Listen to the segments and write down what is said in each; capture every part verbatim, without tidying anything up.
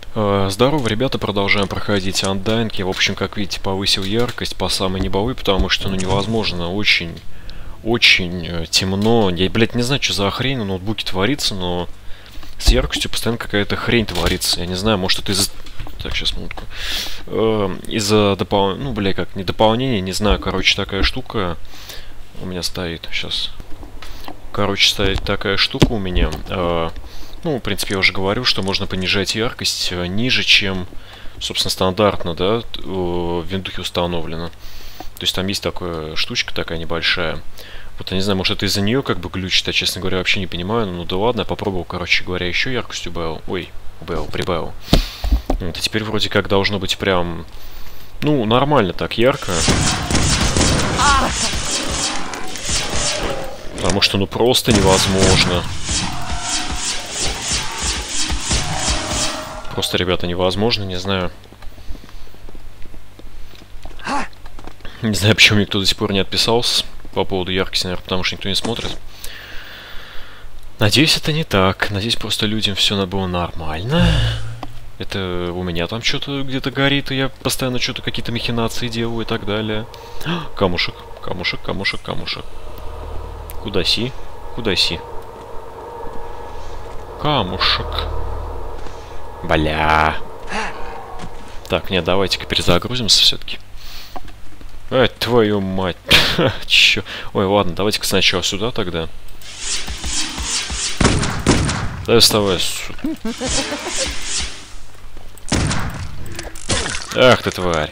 Э, Здорово, ребята, продолжаем проходить Undying. Я, в общем, как видите, повысил яркость по самой небовой, потому что, ну, невозможно, очень, очень э, темно. Я, блядь, не знаю, что за хрень на ноутбуке творится, но с яркостью постоянно какая-то хрень творится. Я не знаю, может, это из-за... Так, сейчас, минутку. Э, из-за дополнения, ну, бля, как, не дополнения, не знаю, короче, такая штука у меня стоит. Сейчас. Короче, стоит такая штука у меня. Э, Ну, в принципе, я уже говорил, что можно понижать яркость ниже, чем, собственно, стандартно, да, в Виндухе установлено. То есть там есть такая штучка такая небольшая. Вот я не знаю, может это из-за нее как бы глючит, я, честно говоря, вообще не понимаю. Ну да ладно, я попробовал, короче говоря, еще яркость убавил. Ой, убавил, прибавил. Вот, и теперь вроде как должно быть прям, ну, нормально так ярко. Потому что, ну, просто невозможно. Просто, ребята, невозможно, не знаю. Не знаю, почему никто до сих пор не отписался по поводу яркости, наверное, потому что никто не смотрит. Надеюсь, это не так. Надеюсь, просто людям все было нормально. Это у меня там что-то где-то горит, и я постоянно что-то какие-то махинации делаю и так далее. Камушек, камушек, камушек, камушек. Куда си? Куда си? Камушек. Бля. Так, нет, давайте-ка перезагрузимся все-таки. Ай, твою мать. Чё? Ой, ладно, давайте-ка сначала сюда тогда. Дай вставай. Ах ты, тварь.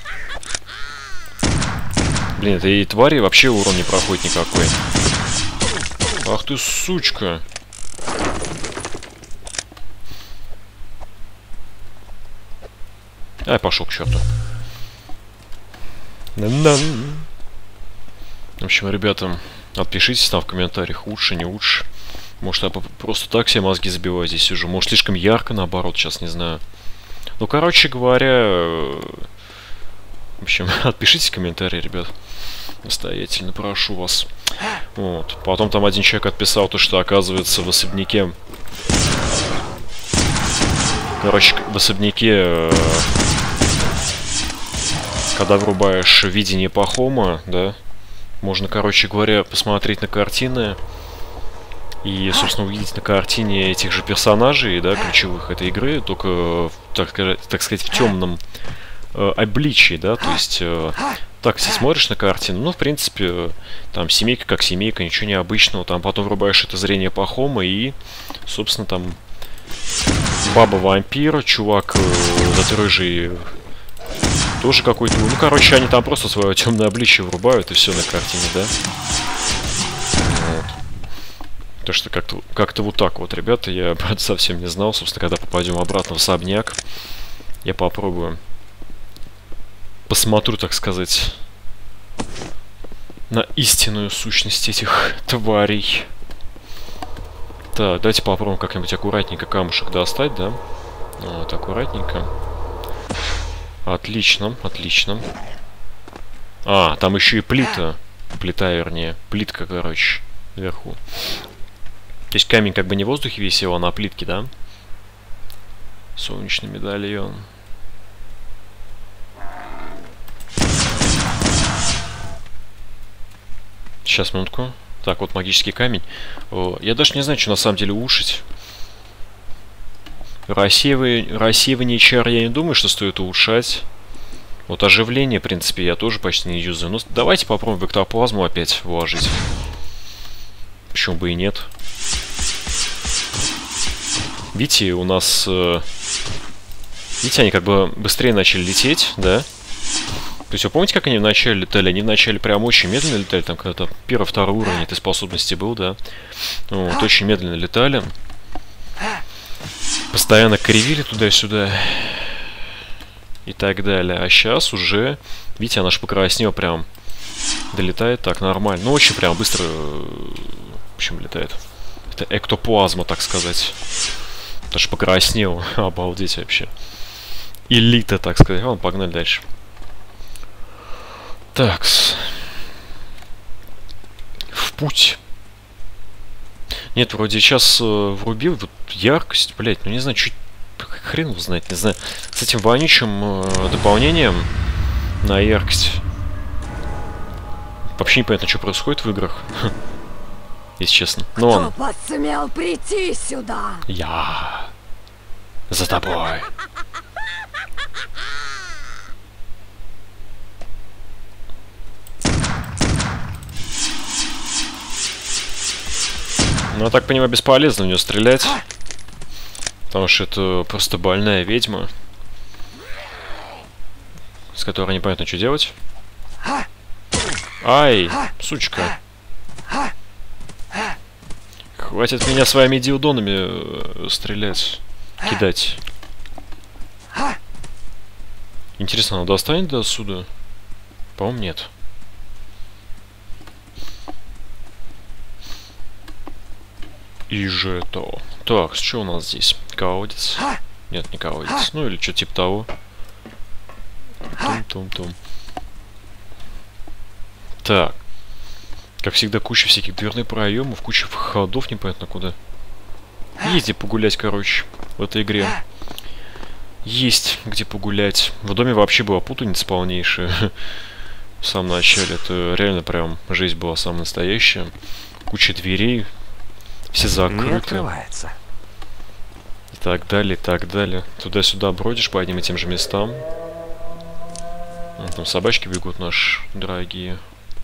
Блин, это и твари вообще урон не проходит никакой. Ах ты, сучка. Ай, пошел к черту. В общем, ребята, отпишитесь там в комментариях, лучше, не лучше. Может, я просто так себе мозги забиваю здесь сижу. Может, слишком ярко, наоборот, сейчас не знаю. Ну, короче говоря... В общем, отпишитесь в комментарии, ребят. Настоятельно прошу вас. Вот. Потом там один человек отписал то, что, оказывается, в особняке... Короче, в особняке... Когда врубаешь видение Пахома, да, можно, короче говоря, посмотреть на картины и, собственно, увидеть на картине этих же персонажей, да, ключевых этой игры, только, так сказать, так сказать в темном э, обличии, да, то есть, э, так, если смотришь на картину, ну, в принципе, там, семейка как семейка, ничего необычного, там, потом врубаешь это зрение Пахома и, собственно, там, баба-вампир, чувак, э, этот рыжий... Тоже какой-то... Ну, короче, они там просто свое темное обличие врубают, и все на картине, да? Вот. То, что как-то как-то вот так вот, ребята, я, правда, совсем не знал. Собственно, когда попадем обратно в особняк, я попробую. Посмотрю, так сказать, на истинную сущность этих тварей. Так, давайте попробуем как-нибудь аккуратненько камушек достать, да? Вот, аккуратненько. Отлично, отлично. А, там еще и плита. Плита, вернее. Плитка, короче, вверху. То есть камень как бы не в воздухе висел, а на плитке, да? Солнечный медальон. Сейчас, минутку. Так, вот магический камень. О, я даже не знаю, что на самом деле улучшить. Рассеивание, рассеивание чар я не думаю, что стоит улучшать. Вот оживление, в принципе, я тоже почти не юзаю. Ну, давайте попробуем вектоплазму опять вложить. Почему бы и нет. Видите, у нас... Э, видите, они как бы быстрее начали лететь, да? То есть вы помните, как они вначале летали? Они вначале прям очень медленно летали. Там когда-то первый-второй уровень этой способности был, да? Вот, очень медленно летали. Постоянно кривили туда-сюда и так далее. А сейчас уже, видите, она же покраснела прям. Долетает так нормально. Ну, очень прям быстро, в общем, летает. Это эктоплазма, так сказать. Даже покраснел. Обалдеть вообще. Элита, так сказать. Ладно, погнали дальше. Такс. В путь. Нет, вроде сейчас э, врубил вот яркость, блять, ну не знаю, чуть хрен его знает, не знаю. С этим вонючим э, дополнением на яркость. Вообще непонятно, что происходит в играх. Если честно. Но он... Кто посмел прийти сюда? Я... За тобой. Ну, я так понимаю, бесполезно в нее стрелять. Потому что это просто больная ведьма, с которой непонятно, что делать. Ай, сучка. Хватит меня своими диудонами стрелять, кидать. Интересно, она достанет до отсюда? По-моему, нет. И же то. Так, что у нас здесь? Колодец? Нет, не колодец. Ну или что типа того. Тум-тум-тум. Так. Как всегда, куча всяких дверных проемов, куча входов, непонятно куда. Есть где погулять, короче, в этой игре. Есть где погулять. В доме вообще была путаница полнейшая. В самом начале. Это реально прям жизнь была самая настоящая. Куча дверей. Все закрыты. Не открывается. И так далее, и так далее. Туда-сюда бродишь по одним и тем же местам. Вон там собачки бегут наши дорогие.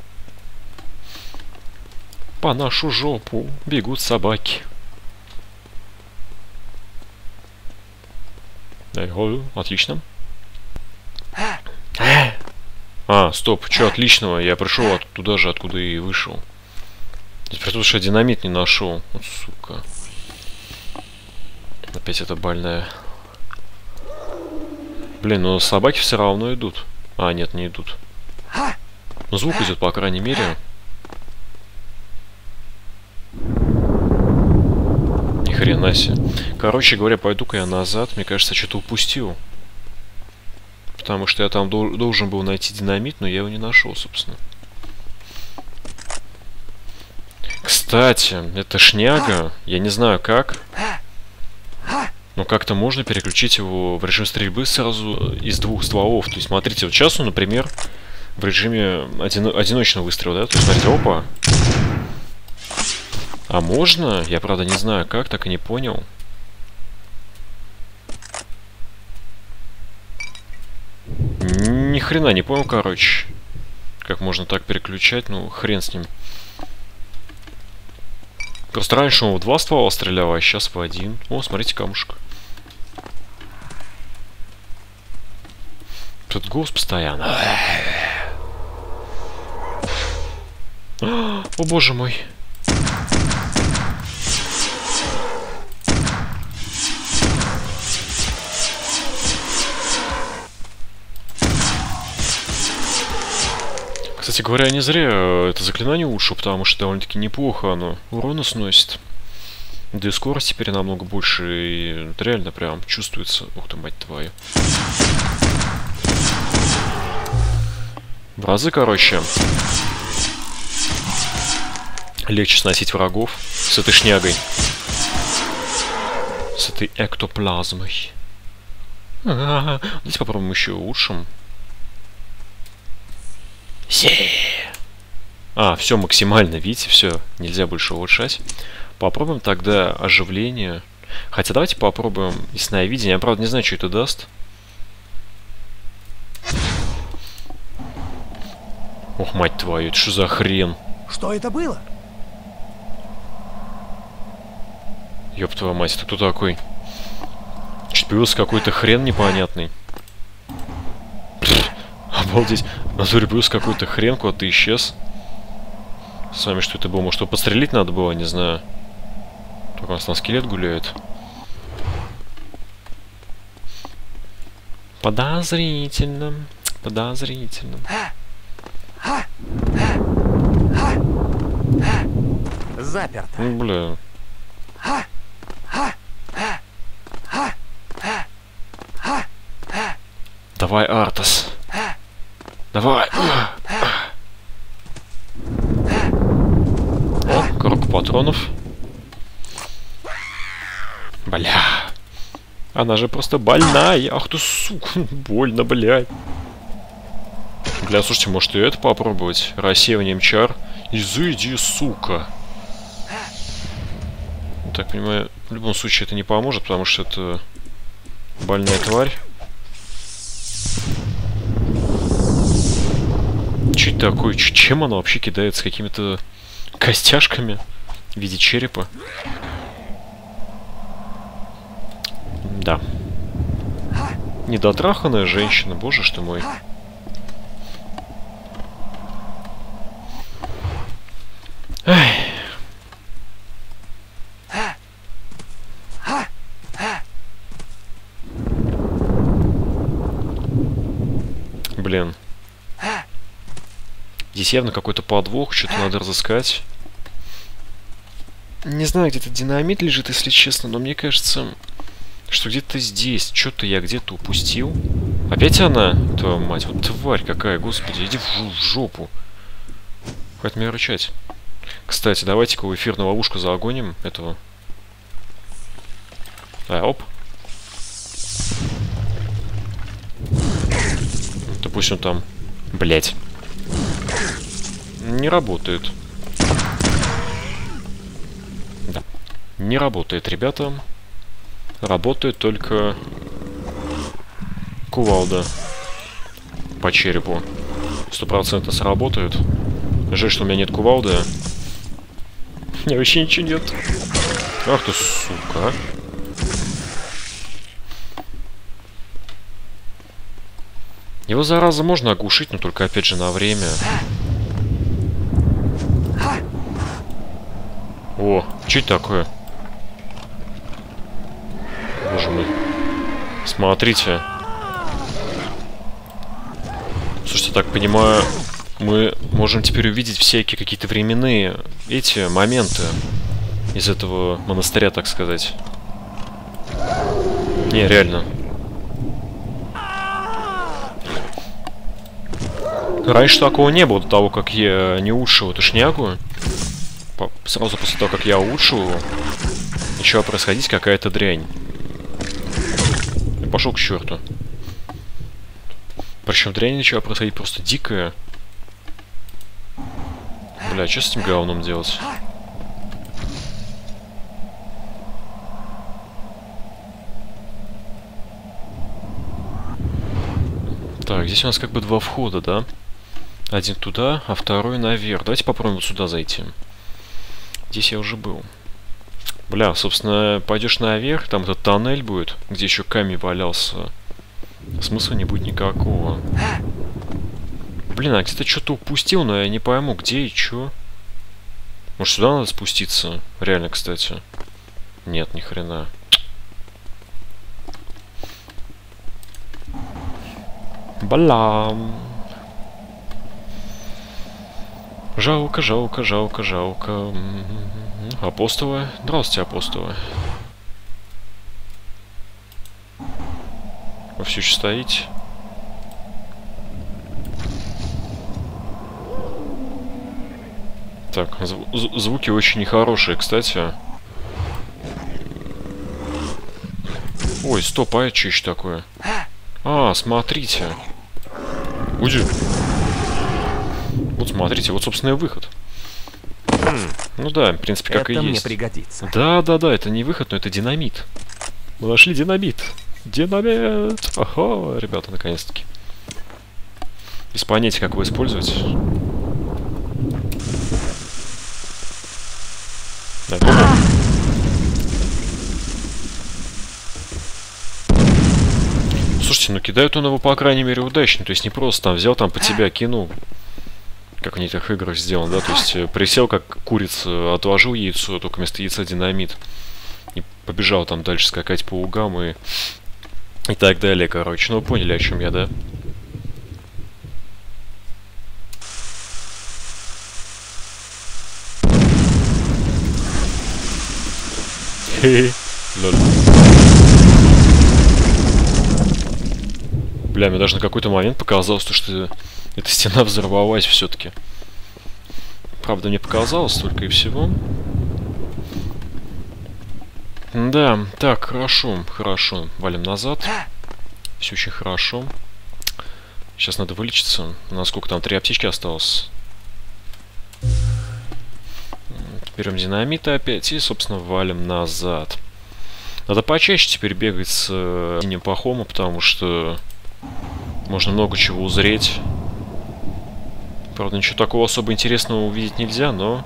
По нашу жопу бегут собаки. Ой, отлично. А, стоп, что отличного? Я пришел оттуда же, откуда и вышел. Потому что я динамит не нашел. Вот сука. Опять это больная. Блин, но собаки все равно идут. А, нет, не идут. Но звук идет, по крайней мере. Ни хрена себе. Короче говоря, пойду-ка я назад. Мне кажется, я что-то упустил. Потому что я там дол- должен был найти динамит, но я его не нашел, собственно. Кстати, это шняга. Я не знаю как. Но как-то можно переключить его в режим стрельбы сразу из двух стволов. То есть, смотрите, вот сейчас он, например, в режиме один- одиночного выстрела, да? То есть, смотрите, опа. А можно? Я, правда, не знаю как, так и не понял. Ни хрена не понял, короче. Как можно так переключать, ну, хрен с ним. Просто раньше он в два ствола стрелял, а сейчас в один. О, смотрите, камушек. Тут голос постоянно. О, боже мой. Кстати говоря, не зря это заклинание улучшил, потому что довольно-таки неплохо оно урона сносит. Да и скорость теперь намного больше, и это реально прям чувствуется. Ух ты, мать твою. В разы, короче, легче сносить врагов с этой шнягой. С этой эктоплазмой. А-а-а. Давайте попробуем еще улучшим. А, все максимально, видите, все, нельзя больше улучшать. Попробуем тогда оживление. Хотя давайте попробуем ясновидение. Я, правда, не знаю, что это даст. Ох, мать твою, это что за хрен? Что это было? Ёб твою мать, это кто такой? Чуть появился какой-то хрен непонятный. Обалдеть. В натуре плюс какой-то хрен куда-то исчез. С вами что это было? Может, его подстрелить надо было? Не знаю. Только у нас там скелет гуляет. Подозрительно. Подозрительно. Заперто. Ну, бля. Давай, Артас. Давай. О, коробка патронов. Бля. Она же просто больная. Ах ты, сука. Больно, блядь. Бля, слушайте, может и это попробовать? Рассеиванием чар. Изыди, сука. Так, понимаю, в любом случае это не поможет, потому что это больная тварь. Чуть такое, чем она вообще кидается? Какими-то костяшками в виде черепа? Да. Недотраханная женщина, боже ж ты мой. Ай. Блин. Здесь явно какой-то подвох, что-то надо разыскать. Не знаю, где-то динамит лежит, если честно, но мне кажется, что где-то здесь. Что-то я где-то упустил. Опять она? Твою мать, вот тварь какая, господи, иди в, в жопу. Хватит меня рычать. Кстати, давайте-ка в эфирную ловушку загоним этого. А, оп. Допустим, там... Блять. Не работает. Да. Не работает, ребята. Работает только... кувалда. По черепу. Сто процентов сработает. Жаль, что у меня нет кувалды. У меня вообще ничего нет. Ах ты, сука. Его, зараза, можно оглушить, но только, опять же, на время. О, что это такое? Боже мой. Смотрите. Слушайте, так понимаю, мы можем теперь увидеть всякие какие-то временные эти моменты из этого монастыря, так сказать. Не, реально. Раньше такого не было, до того, как я не улучшил эту шнягу. Сразу после того, как я улучшил его, начала происходить какая-то дрянь. Я пошел к черту. Причем дрянь начала происходить просто дикая. Бля, что с этим говном делать? Так, здесь у нас как бы два входа, да? Один туда, а второй наверх. Давайте попробуем вот сюда зайти. Здесь я уже был. Бля, собственно, пойдешь наверх, там этот тоннель будет, где еще камень валялся. Смысла не будет никакого. Блин, а где-то что-то упустил, но я не пойму, где и чё. Может, сюда надо спуститься? Реально, кстати. Нет, ни хрена. Балам. Жалко, жалко, жалко, жалко. Апостолы. Здравствуйте, апостолы. Вы все еще стоите? Так, зв звуки очень нехорошие, кстати. Ой, стоп, а это что еще такое? А, смотрите. Уйди. Вот смотрите, вот, собственно, и выход. Ну да, в принципе, как это и мне есть. Пригодится. Да, да, да, это не выход, но это динамит. Мы нашли динамит. Динамит! Ага, ребята, наконец-таки. Без понятия, как его использовать. Да, слушайте, ну кидают он его, по крайней мере, удачно. То есть не просто там взял, там по тебя кинул. Как в этих играх сделано, да? То есть присел, как курица, отложил яйцо, только вместо яйца динамит. И побежал там дальше скакать по лугам и... И так далее, короче. Ну, вы поняли, о чем я, да? Хе-хе. Лоль. Бля, мне даже на какой-то момент показалось, что эта стена взорвалась все-таки. Правда, мне показалось только и всего. Да, так, хорошо, хорошо. Валим назад. Все очень хорошо. Сейчас надо вылечиться. Насколько там три аптечки осталось. Берем динамиты опять и, собственно, валим назад. Надо почаще теперь бегать с синим пахома, потому что можно много чего узреть. Правда, ничего такого особо интересного увидеть нельзя, но...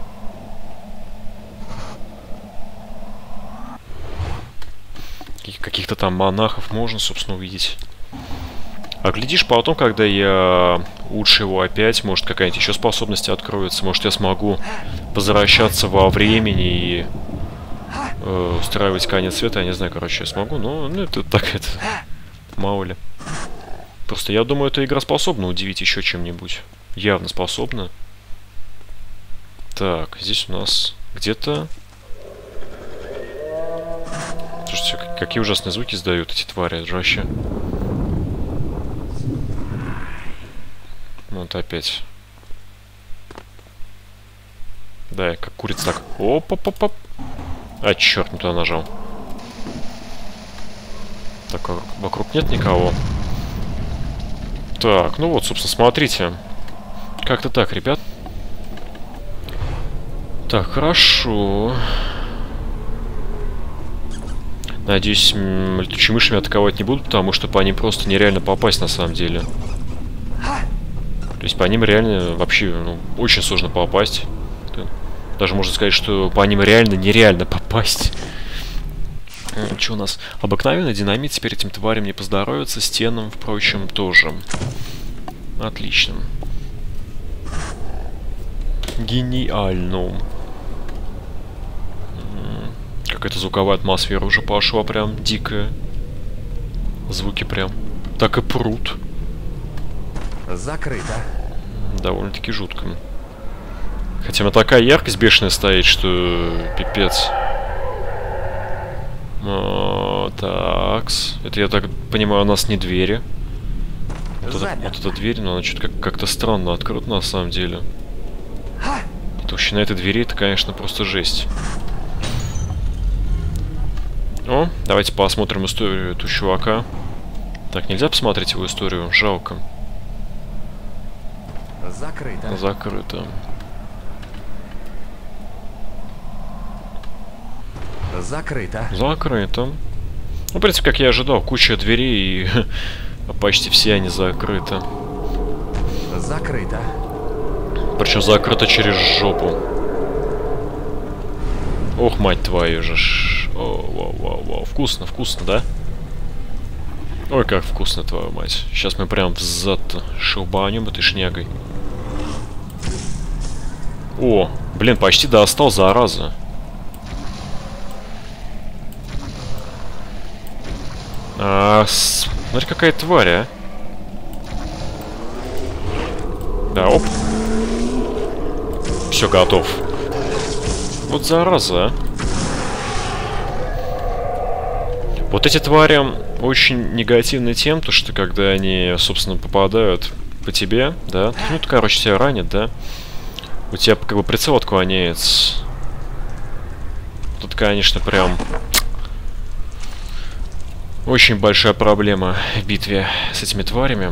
Каких-то там монахов можно, собственно, увидеть. А глядишь, потом, когда я улучшу его опять, может, какая-нибудь еще способность откроется. Может, я смогу возвращаться во времени и э, устраивать конец света. Я не знаю, короче, я смогу, но ну, это так, это... Мало ли. Просто я думаю, эта игра способна удивить еще чем-нибудь. Явно способна. Так, здесь у нас где-то... Слушайте, какие ужасные звуки издают эти твари, это же вообще... Вот опять. Да, я как курица так. Оп-оп-оп-оп. А, черт, не туда нажал. Так, вокруг нет никого. Так, ну вот, собственно, смотрите. Как-то так, ребят. Так, хорошо. Надеюсь, летучие мыши меня атаковать не будут, потому что по ним просто нереально попасть на самом деле. То есть по ним реально вообще ну, очень сложно попасть. Даже можно сказать, что по ним реально нереально попасть. Что у нас? Обыкновенный динамит теперь этим тварям не поздоровится, стенам, впрочем, тоже. Отлично. Гениально. Какая-то звуковая атмосфера уже пошла прям дикая. Звуки прям так и прут. Закрыто. Довольно-таки жутко. Хотя у меня такая яркость бешеная стоит, что пипец. А, такс. Это, я так понимаю, у нас не двери. Вот, это, вот эта дверь, но она что-то как- как-то странно открыта на самом деле. Толщина этой двери, это, конечно, просто жесть. О, давайте посмотрим историю этого чувака. Так, нельзя посмотреть его историю? Жалко. Закрыто. Закрыто. Закрыто. Закрыто. Ну, в принципе, как я ожидал, куча дверей и почти все они закрыты. Закрыто. Причем закрыто через жопу. Ох, мать твою же. О, вау, вау, вау. Вкусно, вкусно, да? Ой, как вкусно, твою мать. Сейчас мы прям в зад шелбанем этой шнягой. О, блин, почти достал, зараза. А, смотри, какая тварь, а. Да, оп. Все, готов. Вот зараза, а. Вот эти твари очень негативны тем, то что когда они, собственно, попадают по тебе, да, ну, то, короче, тебя ранят, да, у тебя как бы прицел отклоняется. Тут, конечно, прям очень большая проблема в битве с этими тварями.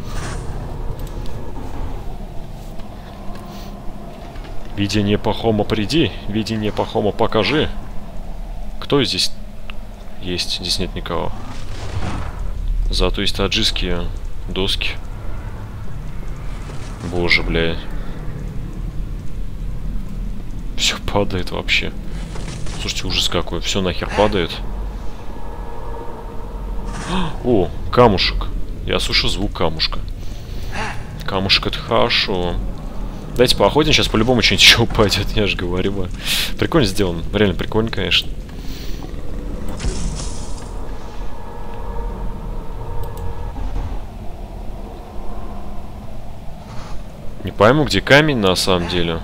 Видение Пахома, приди. Видение Пахома, покажи. Кто здесь есть? Здесь нет никого. Зато есть таджикские доски. Боже, бля. Все падает вообще. Слушайте, ужас какой. Все нахер падает. О, камушек. Я слышу звук камушка. Камушек — это хорошо. Давайте походим, сейчас по-любому что-нибудь еще упадет, я же говорю. Прикольно сделано, реально прикольно, конечно. Не пойму, где камень на самом деле.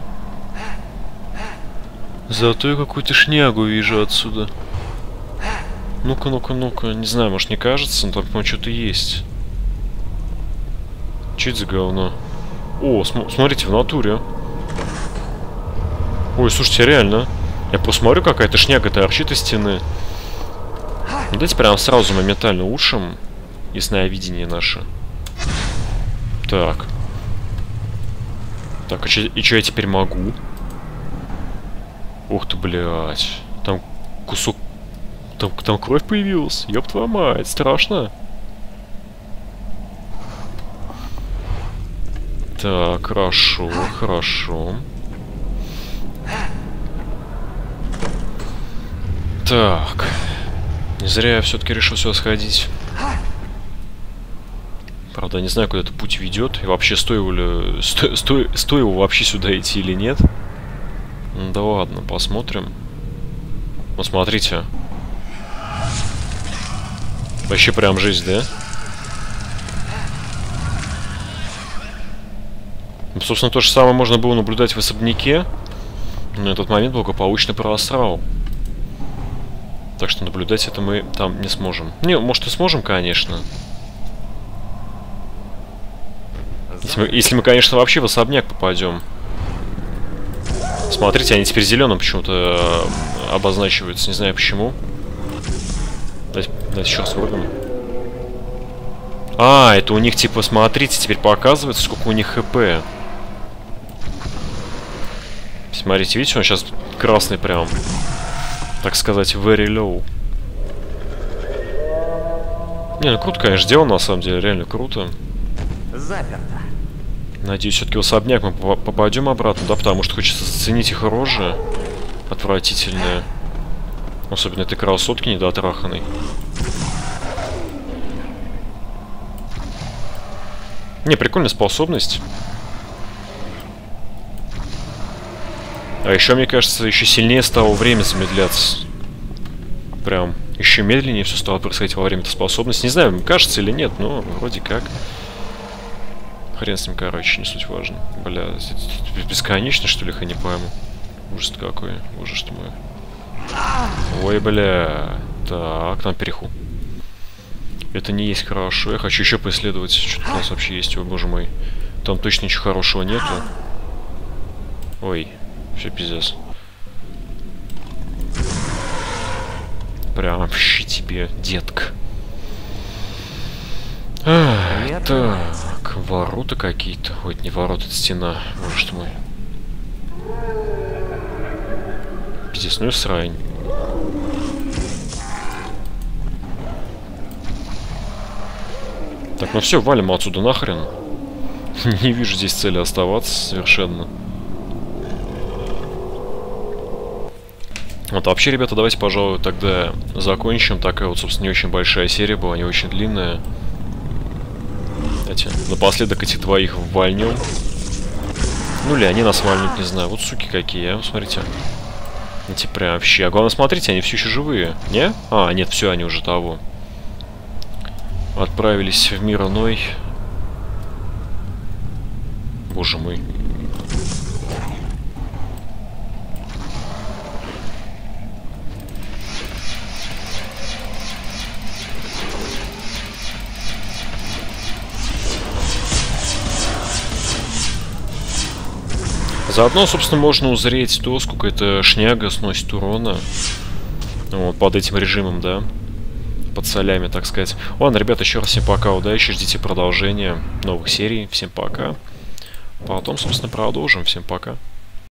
Зато я какую-то шнягу вижу отсюда. Ну-ка, ну-ка, ну-ка. Не знаю, может не кажется, но там, по-моему, что-то есть. Че это за говно? О, см смотрите, в натуре. Ой, слушайте, реально. Я посмотрю, какая-то шняга торчит из стены. Давайте прям сразу моментально ушим. Ясновидение наше. Так. Так, а чё, и что я теперь могу? Ух ты, блядь. Там кусок... Там, там кровь появилась. Ёб твою мать, страшно. Так, хорошо, хорошо. Так. Не зря я все-таки решил сюда сходить. Правда, не знаю, куда этот путь ведет. И вообще, стоило ли... Сто... Сто... Стоило вообще сюда идти или нет. Ну, да ладно, посмотрим. Ну, смотрите. Вообще прям жизнь, да? Ну, собственно, то же самое можно было наблюдать в особняке. Но этот момент благополучно просрал. Так что наблюдать это мы там не сможем. Не, может и сможем, конечно. Если мы, если мы, конечно, вообще в особняк попадем. Смотрите, они теперь зеленым почему-то обозначиваются. Не знаю почему. Давайте, давайте еще раз вырвем. А, это у них типа, смотрите, теперь показывается, сколько у них хп. Смотрите, видите, он сейчас красный прям. Так сказать, very low. Не, ну круто, конечно, сделано, на самом деле, реально круто. Заперто. Надеюсь, все-таки в особняк мы попадем обратно, да, потому что хочется заценить их рожи. Отвратительные. Особенно этой красотки недотраханной. Не, прикольная способность. А еще, мне кажется, еще сильнее стало время замедляться. Прям еще медленнее все стало происходить во время этой способности. Не знаю, кажется или нет, но вроде как. Хрен с ним, короче, не суть важно. Бля, бесконечно, что ли, я не пойму. Ужас какой, ужас что мой. Ой, бля. Так, там переху. Это не есть хорошо. Я хочу еще поисследовать, что у нас вообще есть, о боже мой. Там точно ничего хорошего нету. Ой, все пиздец. Прям вообще тебе, детка. А, так, ворота какие-то. Ой, это не ворота, это стена. Боже что мой. Пиздец, ну и срань. Так, ну все, валим отсюда нахрен. Не вижу здесь цели оставаться совершенно. Вот, вообще, ребята, давайте, пожалуй, тогда закончим. Такая вот, собственно, не очень большая серия была, не очень длинная. Давайте напоследок этих двоих ввальнем. Ну ли они нас вальнут, не знаю. Вот суки какие, а, смотрите. Эти прям вообще. А главное, смотрите, они все еще живые. Не? А, нет, все, они уже того. Отправились в мир иной. Боже мой. Заодно, собственно, можно узреть то, сколько эта шняга сносит урона. Вот, под этим режимом, да. Под солями, так сказать. Ладно, ребята, еще раз всем пока, удачи, ждите продолжения новых серий. Всем пока. Потом, собственно, продолжим. Всем пока.